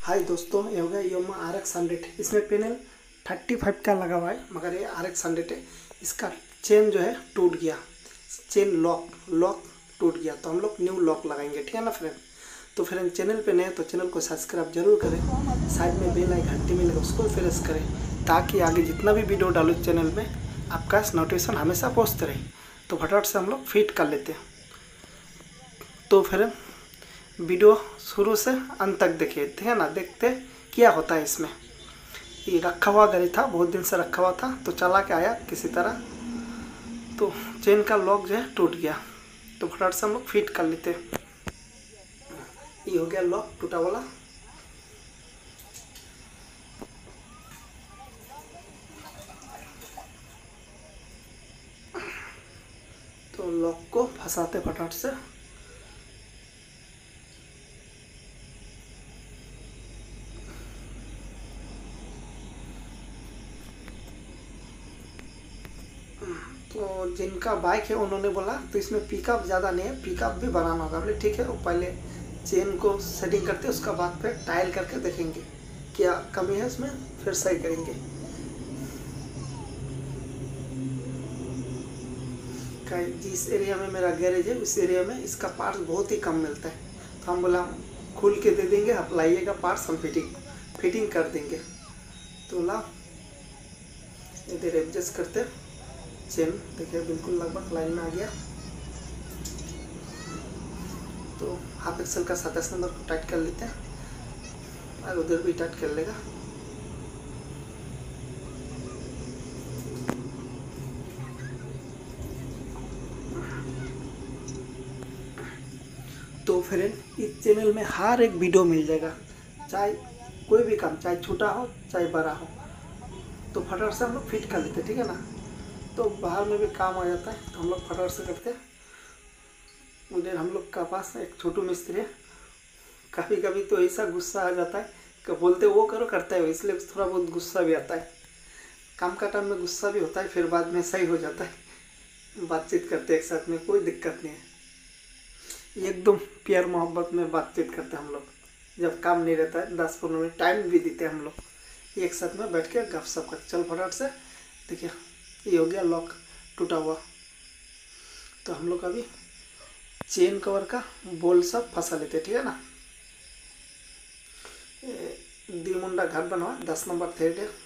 हाय दोस्तों, ये हो गया Yamaha RX 100। इसमें पैनल 35 का लगा हुआ है, मगर ये RX 100 है। इसका चेन जो है टूट गया, चेन लॉक टूट गया, तो हम लोग न्यू लॉक लगाएंगे, ठीक है ना फ्रेंड। तो फ्रेंड चैनल पे नए तो चैनल को सब्सक्राइब जरूर करें, साइड में बेल आइकन घंटी मिलेगा उसको प्रेस करें, ताकि आगे जितना भी वीडियो डालूँ चैनल में आपका नोटिफिकेशन हमेशा पहुँचते रहे। तो फटाफट से हम लोग फिट कर लेते हैं। तो फिर वीडियो शुरू से अंत तक देखिए, ठीक है ना। देखते क्या होता है इसमें। ये रखा हुआ गाड़ी था, बहुत दिन से रखा हुआ था, तो चला के आया किसी तरह, तो चेन का लॉक जो है टूट गया। तो फटाफट से हम लोग फिट कर लेते हैं। ये हो गया लॉक टूटा वाला। तो लॉक को फंसाते फटाफट से। तो जिनका बाइक है उन्होंने बोला तो इसमें पिकअप ज़्यादा नहीं है, पिकअप भी बनाना होगा। बोले ठीक है, वो पहले चेन को सेटिंग करते उसका बाद फिर टाइल करके देखेंगे क्या कमी है इसमें, फिर सही करेंगे। जिस एरिया में मेरा गैरेज है उस एरिया में इसका पार्ट्स बहुत ही कम मिलता है, तो हम बोला खुल के दे देंगे, आप लाइएगा पार्ट्स, हम फिटिंग कर देंगे। तो ला इधर एडजस्ट करते, चेन देखिए बिल्कुल लगभग लाइन में आ गया। तो हाफ एक्सल का 27 नंबर को टाइट कर लेते हैं, और उधर भी टाइट कर लेगा। तो फ्रेंड इस चैनल में हर एक वीडियो मिल जाएगा, चाहे कोई भी काम, चाहे छोटा हो चाहे बड़ा हो। तो फटाफट से हम लोग फिट कर लेते, ठीक है ना। तो बाहर में भी काम आ जाता है, तो हम लोग फटाफट से करते हैं। उधर हम लोग का पास एक छोटू मिस्त्री है, कभी कभी तो ऐसा गुस्सा आ जाता है कि बोलते वो करो करता है, इसलिए थोड़ा बहुत गुस्सा भी आता है। काम का टाइम में गुस्सा भी होता है, फिर बाद में सही हो जाता है। बातचीत करते एक साथ में, कोई दिक्कत नहीं है, एकदम प्यार मोहब्बत में बातचीत करते हैं हम लोग। जब काम नहीं रहता है 10-15 मिनट टाइम भी देते हैं हम लोग, एक साथ में बैठ के गपशप करते। चल फटाफट से देखिए, ये हो गया लॉक टूटा हुआ। तो हम लोग अभी चेन कवर का बोल सब फंसा लेते, ठीक है ना। दीमुंडा घर बनवा 10 नंबर थ्रेड है।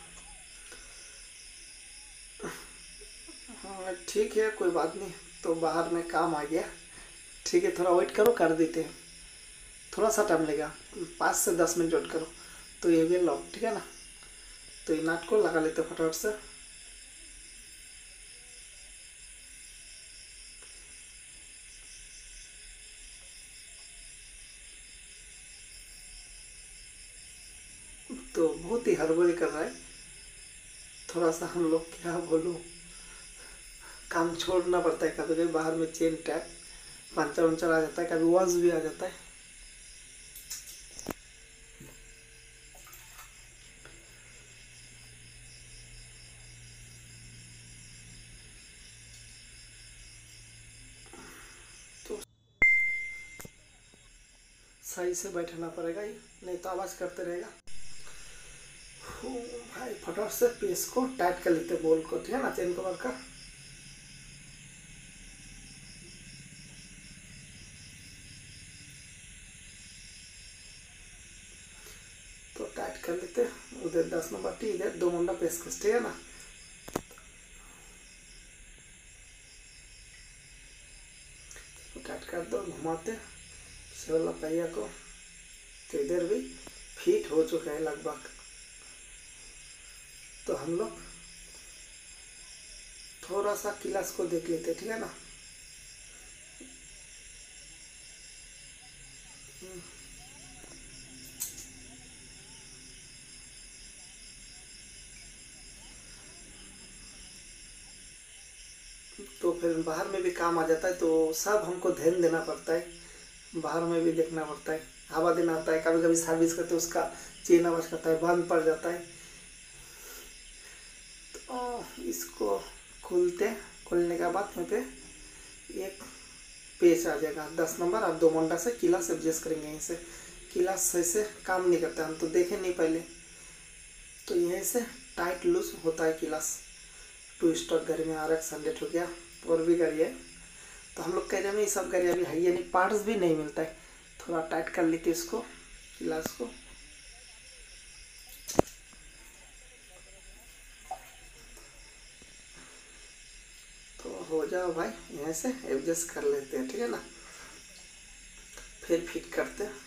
हाँ ठीक है, कोई बात नहीं। तो बाहर में काम आ गया, ठीक है, थोड़ा वेट करो, कर देते हैं। थोड़ा सा टाइम लगेगा, 5 से 10 मिनट वेट करो। तो ये भी लॉक, ठीक है ना। तो ये नट को लगा लेते फटाफट से। तो बहुत ही हड़बड़ी कर रहा है, थोड़ा सा हम लोग क्या बोलूँ, काम छोड़ना पड़ता है। कभी कभी बाहर में चेन टैप पंचर वंचर आ जाता है, कभी वॉज भी आ जाता है। तो सही से बैठना पड़ेगा, ये नहीं तो आवाज़ करते रहेगा। भाई फटाफट से पेस को टाइट कर लेते बोल को, ठीक है ना, चेन कवर का। तो टाइट कर लेते, उधर 10 नंबर टी, इधर 2 मुंडा पेस कस, ठीक है ना। तो टाइट कर दो, घुमाते से वाला पहिया को। तो इधर भी फिट हो चुका है लगभग। तो हम लोग थोड़ा सा क्लास को देख लेते, ठीक है ना। तो फिर बाहर में भी काम आ जाता है, तो सब हमको ध्यान देना पड़ता है, बाहर में भी देखना पड़ता है। हवा देना आता है, कभी कभी सर्विस करते उसका चेन आवाज करता है, बंद पड़ जाता है। तो इसको खोलने के बाद में पे एक पेच आ जाएगा 10 नंबर, और 2 मुंडा से किला से एडजस्ट करेंगे यहीं से। क्लाच सही से काम नहीं करता, हम तो देखे नहीं पहले। तो यहीं से टाइट लूज होता है क्लाच। 2 स्टॉक गाड़ी में RX 100 हो गया, और भी गाड़ी है। तो हम लोग कह रहे हैं ये सब गाड़ी अभी है, यानी पार्ट्स भी नहीं मिलता है। थोड़ा टाइट कर लेते इसको, क्लाच को। तो हो जाओ भाई, यहाँ से एडजस्ट कर लेते हैं, ठीक है ना। फिर फिट करते हैं,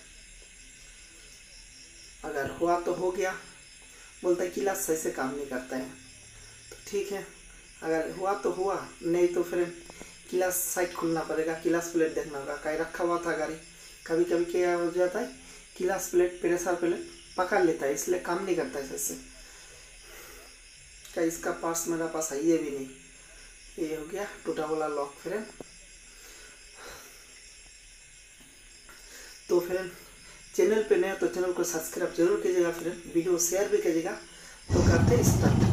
अगर हुआ तो हो गया। बोलता है क्लाच सही से काम नहीं करता है, तो ठीक है। अगर हुआ तो हुआ, नहीं तो फिर क्लाच साइड खुलना पड़ेगा, क्लाच प्लेट देखना होगा। कहीं रखा हुआ था गाड़ी, कभी कभी क्या हो जाता है, क्लाच प्लेट प्रेशर प्लेट पकड़ लेता है, इसलिए काम नहीं करता है सही से। क्या इसका पार्ट्स मेरा पास है ये भी नहीं। ये हो गया टूटा वाला लॉक फ्रेम। तो फ्रेंड चैनल पे नया तो चैनल को सब्सक्राइब जरूर कीजिएगा फ्रेंड, वीडियो शेयर भी कीजिएगा। तो करते हैं स्टार्ट।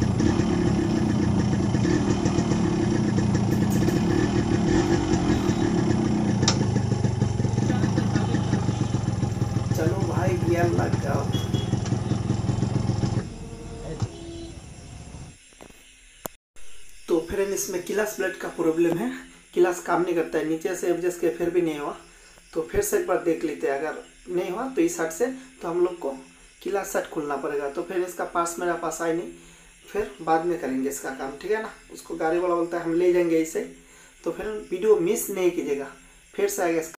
चलो भाई गियर लग जाओ। तो फ्रेंड इसमें क्लाच प्लेट का प्रॉब्लम है, क्लाच काम नहीं करता है। नीचे से एडजस्ट किया फिर भी नहीं हुआ, तो फिर से एक बार देख लेते हैं। अगर नहीं हुआ तो इस साइड से तो हम लोग को क्लाच साइड खुलना पड़ेगा। तो फिर इसका पार्ट्स मेरा पास आए नहीं, फिर बाद में करेंगे इसका काम, ठीक है ना। उसको गाड़ी वाला बोलता है हम ले जाएंगे इसे। तो फिर वीडियो मिस नहीं कीजिएगा, फिर से आएगा इसका